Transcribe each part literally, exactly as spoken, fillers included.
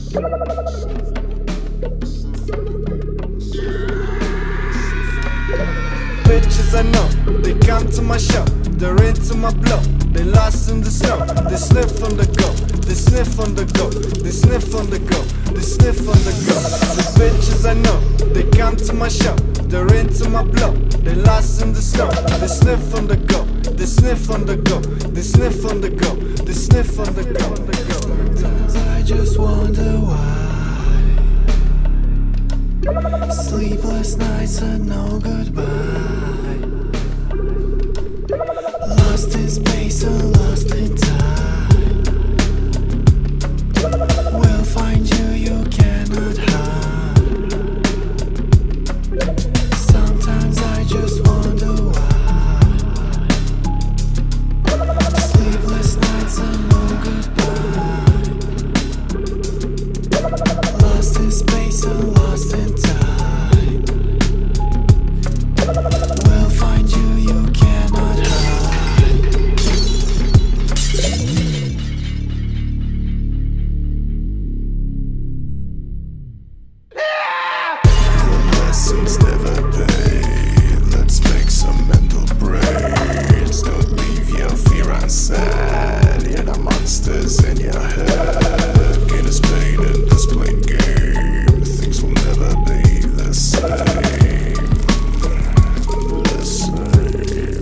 Bitches I know, they come to my show, they're into my blow, they lost in the snow, they sniff on the go, they sniff on the go, they sniff on the go, they sniff on the go. The bitches I know, they come to my show, they're into my blow, they lost in the snow, they sniff on the go, they sniff on the go, they sniff on the go, they sniff on the go. Sometimes I just wonder why sleepless nights are no goodbye. Lost in space or lost in time, we'll find you, you cannot hide. Sometimes I just wonder why sleepless nights are no goodbye. Lost in space or lost in time, we'll find you, you cannot hide. Lessons never pay. Let's make some mental breaks. Don't leave your fear unsaid. You're the monsters in your head. Gain us pain in this plain game. Things will never be the same. The same.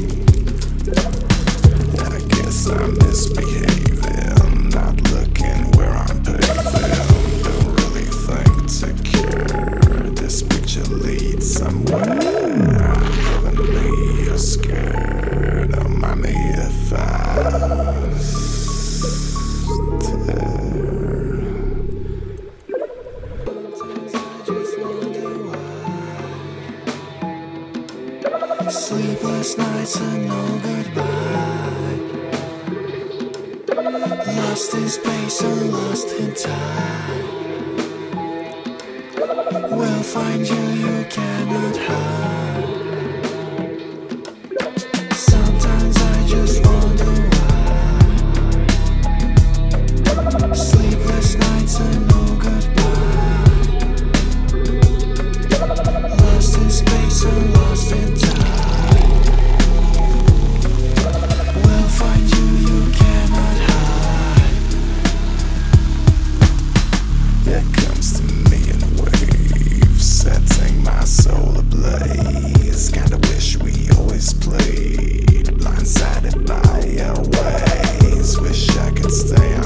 I guess I'm misbehaving, not looking where I'm paving. Don't really think to care. This picture leads somewhere. Heavenly or scared. Don't mind me if I stare. Sometimes I just wonder why sleepless nights are no goodbye. Lost in space or lost in time, we'll find you, you cannot hide. Sometimes I just wonder why sleepless nights are no goodbye. Lost in space or lost in time, we'll find you, you cannot hide. It comes to me in waves, setting my soul ablaze. Kinda wish we always played blindsided by our ways. Wish I could stay